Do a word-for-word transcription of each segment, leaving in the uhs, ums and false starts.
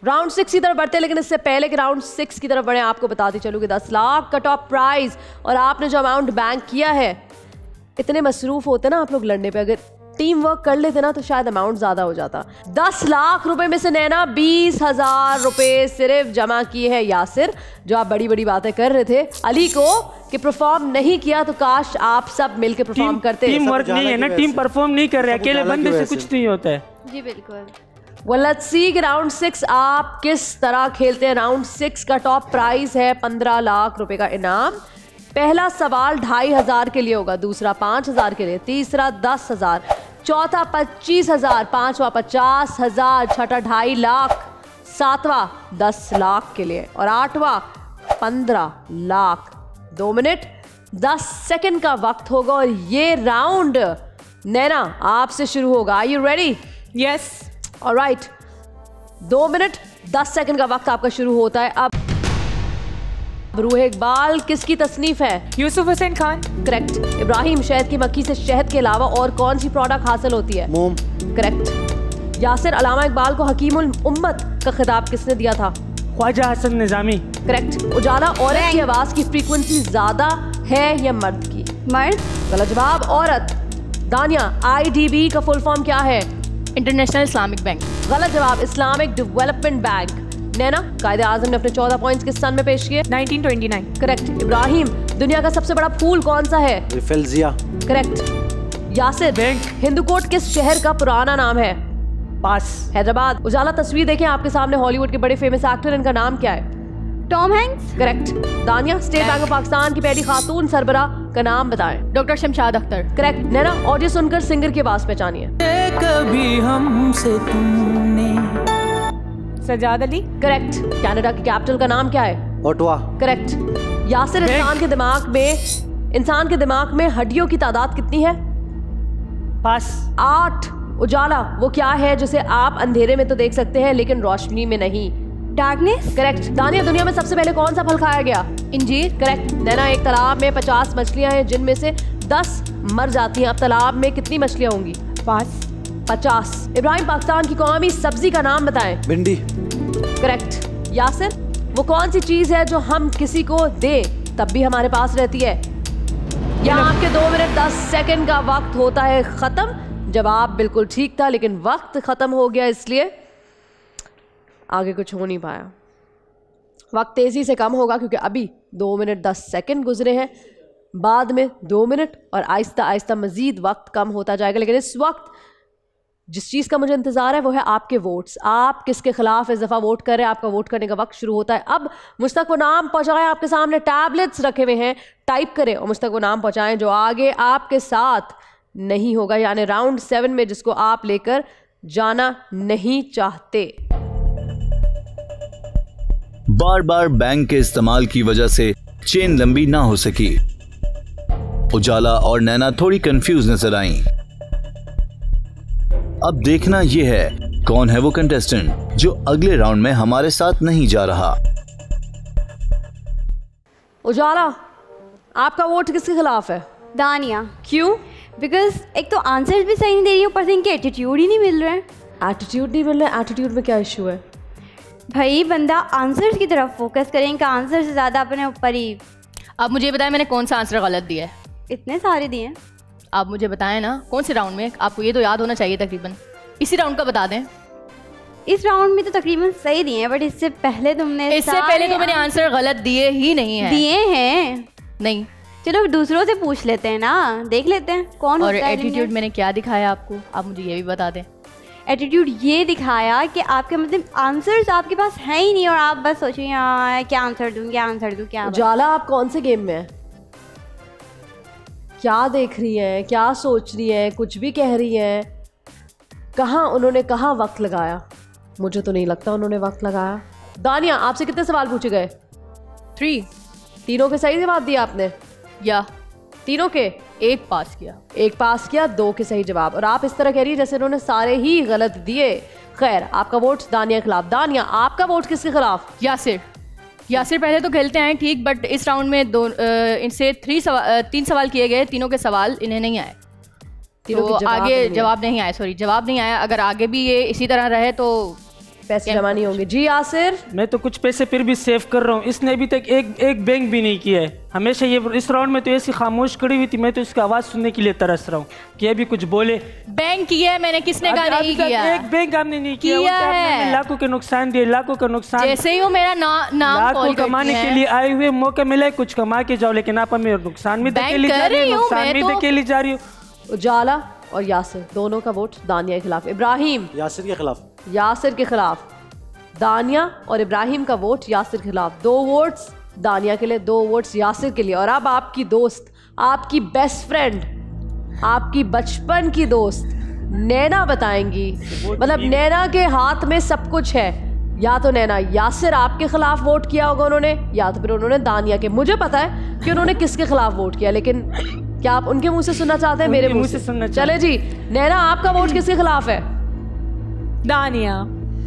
Round six की तरफ बढ़ते हैं, लेकिन इससे पहले कि राउंड सिक्स की तरफ बढ़े आपको बताती चलूँ कि दस लाख का टॉप प्राइज और आपने जो अमाउंट बैंक किया है, इतने मसरूफ होते ना आप लोग लड़ने पे, अगर टीम वर्क कर लेते ना तो शायद अमाउंट ज्यादा हो जाता। दस लाख रुपए में से नैना बीस हजार रुपए सिर्फ जमा किए हैं। यासिर, जो आप बड़ी बड़ी बातें कर रहे थे अली को कि परफॉर्म नहीं किया, तो काश आप सब मिलकर परफॉर्म करते। टीम वर्क नहीं है ना, टीम परफॉर्म नहीं कर रहे, अकेले बंदे से कुछ नहीं होता है। जी बिल्कुल। well, let's see कि राउंड सिक्स आप किस तरह खेलते हैं। राउंड सिक्स का टॉप प्राइज है पंद्रह लाख रुपए का इनाम। पहला सवाल ढाई हजार के लिए होगा, दूसरा पांच हजार के लिए, तीसरा दस हजार, चौथा पच्चीस हजार, पांचवा पचास हजार, छठा ढाई लाख, सातवां दस लाख के लिए और आठवां पंद्रह लाख। दो मिनट दस सेकंड का वक्त होगा और ये राउंड नैना आपसे शुरू होगा। Are you ready? Yes. Alright, दो मिनट दस सेकंड का वक्त आपका शुरू होता है। अब रूह इकबाल किसकी तसनीफ है? यूसुफ हुसैन खान। करेक्ट। इब्राहिम, शहद की मक्खी से शहद के अलावा और कौन सी प्रोडक्ट हासिल होती है? मोम। करेक्ट। यासिर, अल्लामा इकबाल को हकीमुल उम्मत का खिताब किसने दिया था? ख्वाजा हसन निजामी। करेक्ट। उजाला, औरत की आवाज की फ्रीक्वेंसी ज्यादा है या मर्द की? मर्द। गलत जवाब, औरत। दानिया, आई डी बी का फुल फॉर्म क्या है? International Islamic bank. गलत जवाब, इस्लामिक डेवलपमेंट बैंक। नैना, कायदे आजम ने अपने चौदह पॉइंट्स किस सन में पेश किए? Nineteen twenty nine. Correct. Ibrahim, दुनिया का सबसे बड़ा फूल कौन सा है? रिफेल्जिया। करेक्ट। यासिर, हिंदुकोट किस शहर का पुराना नाम है? पास। हैदराबाद। उजाला, तस्वीर देखें आपके सामने, हॉलीवुड के बड़े फेमस एक्टर, इनका नाम क्या है? Tom Hanks. Correct. Dania, State Bank of Pakistan की पहली खातून सरबरा का नाम बताएं। Doctor Shamshad Akhtar. Correct. Naina, audio सुनकर सिंगर की आवाज पहचानिए। कभी हमसे तुमने। सजाद अली। करेक्ट। कनाडा की कैपिटल का नाम क्या है? ओटावा। करेक्ट। यासिर, इंसान के दिमाग में इंसान के दिमाग में हड्डियों की तादाद कितनी है? पास। आठ। उजाला, वो क्या है जिसे आप अंधेरे में तो देख सकते हैं लेकिन रोशनी में नहीं? डार्कनेस। करेक्ट। दानिया, दुनिया में सबसे पहले कौन सा फल खाया गया? इंजीर। करेक्ट। नैना, एक तालाब में पचास मछलियां हैं जिनमें से दस मर जाती हैं, अब तालाब में कितनी मछलियां होंगी? पास। पचास। इब्राहिम, पाकिस्तान की कौमी सब्जी का नाम बताएं। भिंडी। करेक्ट। यासिर, वो कौन सी चीज है जो हम किसी को दे तब भी हमारे पास रहती है? यहाँ आपके दो मिनट दस सेकंड का वक्त होता है खत्म। जवाब बिल्कुल ठीक था लेकिन वक्त खत्म हो गया, इसलिए आगे कुछ हो नहीं पाया। वक्त तेजी से कम होगा क्योंकि अभी दो मिनट दस सेकंड गुजरे हैं, बाद में दो मिनट और आहिस्ता आहिस्ता मजीद वक्त कम होता जाएगा। लेकिन इस वक्त जिस चीज़ का मुझे इंतज़ार है वो है आपके वोट्स। आप किसके खिलाफ इस दफ़ा वोट कर रहे हैं? आपका वोट करने का वक्त शुरू होता है अब। मुझ तक वो नाम पहुँचाएं, आपके सामने टैबलेट्स रखे हुए हैं, टाइप करें और मुझ तक वो नाम पहुँचाएं जो आगे आपके साथ नहीं होगा, यानी राउंड सेवन में जिसको आप लेकर जाना नहीं चाहते। बार बार बैंक के इस्तेमाल की वजह से चेन लंबी ना हो सकी। उजाला और नैना थोड़ी कंफ्यूज नजर आईं। अब देखना यह है कौन है वो कंटेस्टेंट जो अगले राउंड में हमारे साथ नहीं जा रहा। उजाला, आपका वोट किसके खिलाफ है? दानिया। क्यों? बिकॉज एक तो आंसर्स भी सही नहीं दे रही हूँ, ऊपर से इनके एटीट्यूड ही नहीं मिल रहे हैं। एटीट्यूड नहीं मिल रहा? एटीट्यूड में क्या इशू है? भाई बंदा आंसर्स की तरफ फोकस करें, इनका आंसर से ज़्यादा अपने ऊपर ही। अब मुझे बताएं मैंने कौन सा आंसर गलत दिया है? इतने सारे दिए हैं। आप मुझे बताएं ना कौन से राउंड में, आपको ये तो याद होना चाहिए तकरीबन। इसी राउंड का बता दें। इस राउंड में तो तकरीबन सही दिए हैं, बट इससे पहले तुमने इससे पहले तो मैंने आंसर गलत दिए ही नहीं है। दिए हैं? नहीं। चलो दूसरों से पूछ लेते हैं ना, देख लेते हैं कौन और होता है। एटीट्यूड मैंने क्या दिखाया आपको, आप मुझे ये भी बता दें। एटीट्यूड ये दिखाया कि आपके मतलब आंसर्स आपके पास है ही नहीं और आप बस सोचिए हाँ क्या आंसर दूं क्या आंसर दूं क्या। उजाला, आप कौन से गेम में हैं? क्या देख रही हैं, क्या सोच रही हैं, कुछ भी कह रही हैं? कहाँ उन्होंने कहाँ वक्त लगाया? मुझे तो नहीं लगता उन्होंने वक्त लगाया। दानिया, आपसे कितने सवाल पूछे गए? थ्री। तीनों के सही जवाब दिया आपने? या तीनों के? एक पास किया। एक पास किया, दो के सही जवाब। और आप इस तरह कह रही है जैसे उन्होंने सारे ही गलत दिए। खैर, आपका वोट दानिया के खिलाफ। दानिया, आपका वोट किसके खिलाफ? यासिर। यासिर पहले तो खेलते हैं ठीक, बट इस राउंड में दो इनसे थ्री सवाल तीन सवाल किए गए, तीनों के सवाल इन्हें नहीं आए, तो आगे जवाब नहीं आया। सॉरी, जवाब नहीं आया। अगर आगे भी ये इसी तरह रहे तो पैसे जमा नहीं होंगे। जी यासिर, मैं तो कुछ पैसे फिर भी सेव कर रहा हूँ। इसने अभी तक एक एक बैंक भी नहीं किया है। हमेशा ये इस राउंड में तो ऐसी खामोश खड़ी हुई थी, मैं तो इसकी आवाज़ सुनने के लिए तरस रहा हूँ कि अभी कुछ बोले। बैंक किया है मैंने, किसने कहा नहीं किया? एक बैंक आपने नहीं किया, किया उल्टा आपने है। लाखों के नुकसान दिए, लाखों का नुकसान। जैसे ही वो मेरा ना, नाम लाखों कॉल कमाने करती के हैं। लिए आए हुए, मौका मिला है कुछ कमा के जाओ, लेकिन आप हमें नुकसान में बैंक धकेली जा कर रही रही हो, हूँ, नुकसान मैं में तो- धकेली जा रही हो। उजाला और यासिर दोनों का वोट दानिया के खिलाफ। इब्राहिम यासिर के खिलाफ। यासिर के खिलाफ। दानिया और इब्राहिम का वोट यासिर के खिलाफ। दो वोट्स दानिया के लिए, दो वोट्स यासिर के लिए। और अब आपकी दोस्त, आपकी बेस्ट फ्रेंड, आपकी बचपन की दोस्त नैना बताएंगी। मतलब नैना के हाथ में सब कुछ है। या तो नैना यासिर आपके खिलाफ वोट किया होगा उन्होंने, या तो फिर उन्होंने दानिया के। मुझे पता है कि उन्होंने किसके खिलाफ वोट किया, लेकिन क्या आप उनके मुंह से सुनना चाहते हैं? मेरे मुंह से सुनना चले जी। नैना, आपका वोट किसके खिलाफ है? दानिया।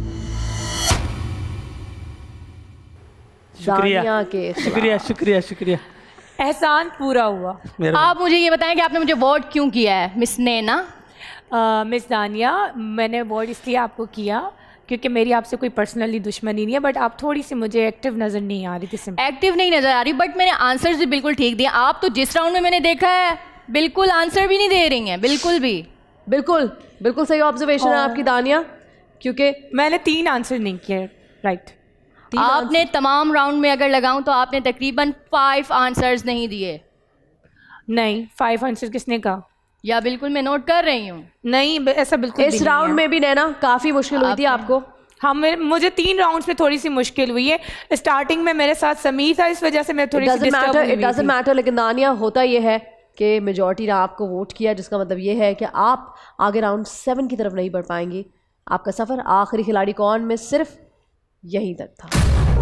शुक्रिया दानिया के खिलाफ। शुक्रिया शुक्रिया शुक्रिया। एहसान पूरा हुआ। आप मुझे ये बताएं कि आपने मुझे वोट क्यों किया है मिस नैना? अ, मिस दानिया, मैंने वोट इसलिए आपको किया क्योंकि मेरी आपसे कोई पर्सनली दुश्मनी नहीं है, बट आप थोड़ी सी मुझे एक्टिव नज़र नहीं आ रही थी। सिंपल एक्टिव नहीं नजर आ रही, बट मैंने आंसर भी बिल्कुल ठीक दिए। आप तो जिस राउंड में मैंने देखा है बिल्कुल आंसर भी नहीं दे रही हैं, बिल्कुल भी। बिल्कुल बिल्कुल सही ऑब्जर्वेशन है आपकी दानिया, क्योंकि मैंने तीन आंसर नहीं किए। राइट। आपने तमाम राउंड में अगर लगाऊं तो आपने तकरीबन फाइव आंसर्स नहीं दिए। नहीं, फाइव आंसर किसने कहा? या बिल्कुल मैं नोट कर रही हूँ। नहीं, ब- ऐसा बिल्कुल भी इस नहीं राउंड है। में भी नैना काफी मुश्किल हुई थी आपको। हाँ, मेरे मुझे तीन राउंड्स में थोड़ी सी मुश्किल हुई है। स्टार्टिंग में मेरे साथ समीर था, इस वजह से मैं थोड़ी सी डजंट डिस्टर्ब मैटर, हुई इट डजंट थी। मैटर। लेकिन दानिया, होता ये है कि मेजॉरिटी ने आपको वोट किया, जिसका मतलब ये है कि आप आगे राउंड सेवन की तरफ नहीं बढ़ पाएंगी। आपका सफर आखिरी खिलाड़ी कौन में सिर्फ यहीं तक था।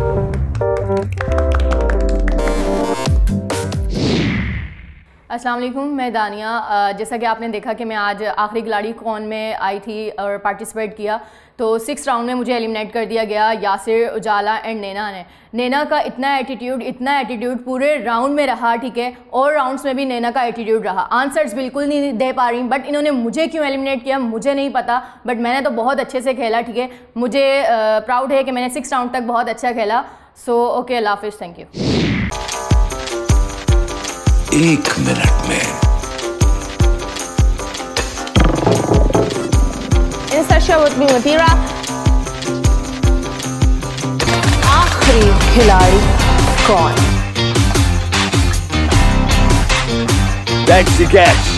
अस्सलाम वालेकुम, मैं दानिया। अ, जैसा कि आपने देखा कि मैं आज आखिरी खिलाड़ी कौन में आई थी और पार्टिसिपेट किया, तो सिक्स राउंड में मुझे एलिमिनेट कर दिया गया यासिर, उजाला एंड नैना ने। नैना का इतना एटीट्यूड इतना एटीट्यूड पूरे राउंड में रहा, ठीक है, और राउंड्स में भी नैना का एटीट्यूड रहा। आंसर्स बिल्कुल नहीं दे पा रही, बट इन्होंने मुझे क्यों एलिमिनेट किया मुझे नहीं पता, बट मैंने तो बहुत अच्छे से खेला, ठीक है। मुझे प्राउड है कि मैंने सिक्स राउंड तक बहुत अच्छा खेला। सो ओके, अल्लाह हाफिज़, थैंक यू। एक मिनट में आखिरी खिलाड़ी कौन? That's the catch.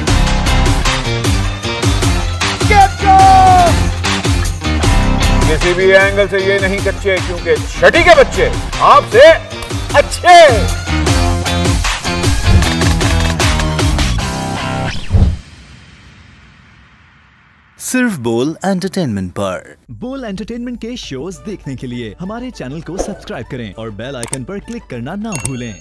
किसी भी एंगल से ये नहीं कच्चे, क्योंकि छठी के बच्चे आपसे अच्छे। सिर्फ बोल एंटरटेनमेंट पर। बोल एंटरटेनमेंट के शोज देखने के लिए हमारे चैनल को सब्सक्राइब करें और बेल आइकन पर क्लिक करना ना भूलें।